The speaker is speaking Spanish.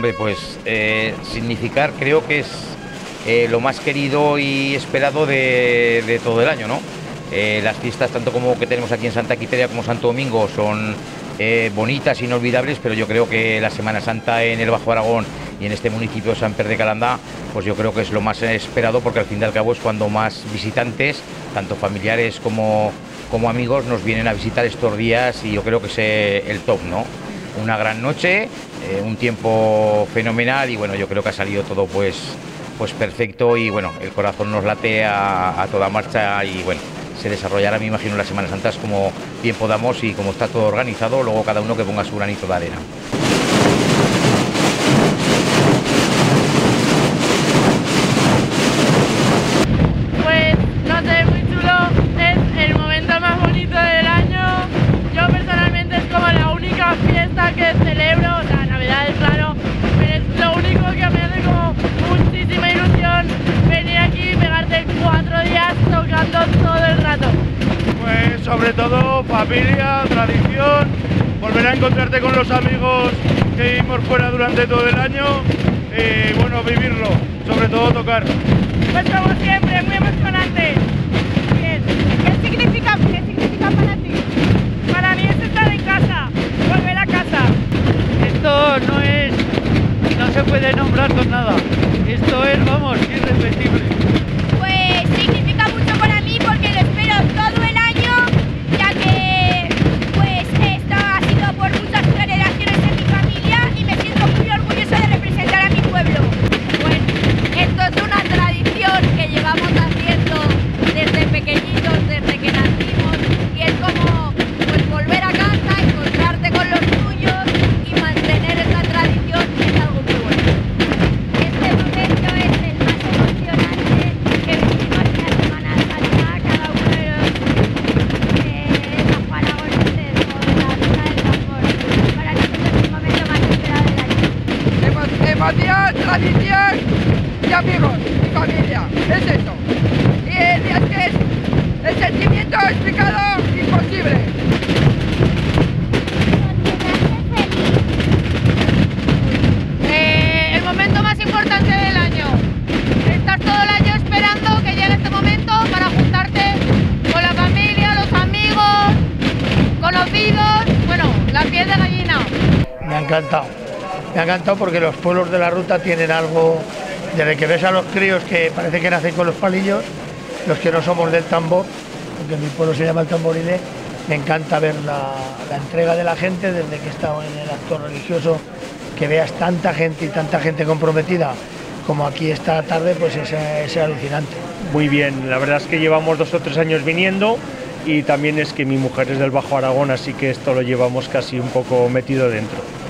Hombre, pues significar creo que es lo más querido y esperado de todo el año, ¿no? Las fiestas, tanto como que tenemos aquí en Santa Quiteria como Santo Domingo, son bonitas, inolvidables, pero yo creo que la Semana Santa en el Bajo Aragón y en este municipio de Samper de Calanda, pues yo creo que es lo más esperado, porque al fin y al cabo es cuando más visitantes, tanto familiares como amigos, nos vienen a visitar estos días, y yo creo que es el top, ¿no? Una gran noche, un tiempo fenomenal, y bueno, yo creo que ha salido todo pues perfecto, y bueno, el corazón nos late a toda marcha, y bueno, se desarrollará, me imagino, las Semanas Santas como bien podamos, y como está todo organizado, luego cada uno que ponga su granito de arena. Pues no sé, muy chulo, es el momento más bonito del año. Yo personalmente es como la única fiesta que celebro, la Navidad es claro, pero es lo único que me hace como muchísima ilusión venir aquí y pegarte 4 días tocando todo el rato. Pues sobre todo familia, tradición, volver a encontrarte con los amigos que vivimos fuera durante todo el año y bueno, vivirlo, sobre todo tocar. Pues como siempre, muy emocionante. Bien. ¿Qué significa para ti? Para mí es estar en casa, volver a casa. Esto no se puede nombrar con nada. Esto es, vamos, irrepetible. Pues significa mucho para mí porque lo espero todo el año, ya que pues esto ha sido por muchas generaciones de mi familia y me siento muy orgullosa de representar a mi pueblo. Bueno, esto es una tradición que llevamos haciendo desde pequeñitos, desde que nacimos, y es como pues volver a casa, encontrarte con los tuyos y mantener esa tradición, es algo muy bueno. Este momento es el más emocionante que vivimos en la Semana Santa, cada uno de los paragoneses o de la Ruta del Tambor. Para nosotros es el momento más esperado del año. Emoción, tradición y amigos y familia, es eso. Y es que es el sentimiento explicado imposible. El momento más importante del año. Estás todo el año esperando que llegue este momento para juntarte con la familia, los amigos, conocidos, bueno, la piel de gallina. Me ha encantado porque los pueblos de la ruta tienen algo, desde que ves a los críos que parece que nacen con los palillos, los que no somos del tambor, porque mi pueblo se llama el Tamborilé, me encanta ver la entrega de la gente desde que he estado en el acto religioso, que veas tanta gente y tanta gente comprometida como aquí esta tarde, pues es alucinante. Muy bien, la verdad es que llevamos 2 o 3 años viniendo, y también es que mi mujer es del Bajo Aragón, así que esto lo llevamos casi un poco metido dentro.